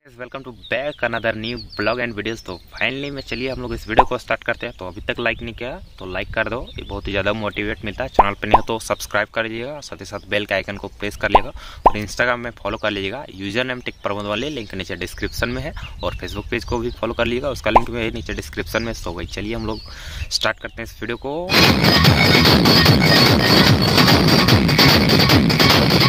Welcome to back another new blog and videos. तो finally में चलिए हम लोग इस वीडियो को स्टार्ट करते हैं। तो अभी तक लाइक नहीं किया तो लाइक कर दो, ये बहुत ही ज़्यादा मोटिवेट मिलता है। चैनल पर नहीं हो तो सब्सक्राइब कर लीजिएगा, साथ ही साथ बेल के आइकन को प्रेस कर लीजिएगा और इंस्टाग्राम में फॉलो कर लीजिएगा। यूजर नेम टेक प्रबंध वाले लिंक नीचे डिस्क्रिप्शन में है और फेसबुक पेज को भी फॉलो कर लीजिएगा, उसका लिंक भी है नीचे डिस्क्रिप्शन में। तो वही चलिए हम लोग स्टार्ट करते हैं इस वीडियो को।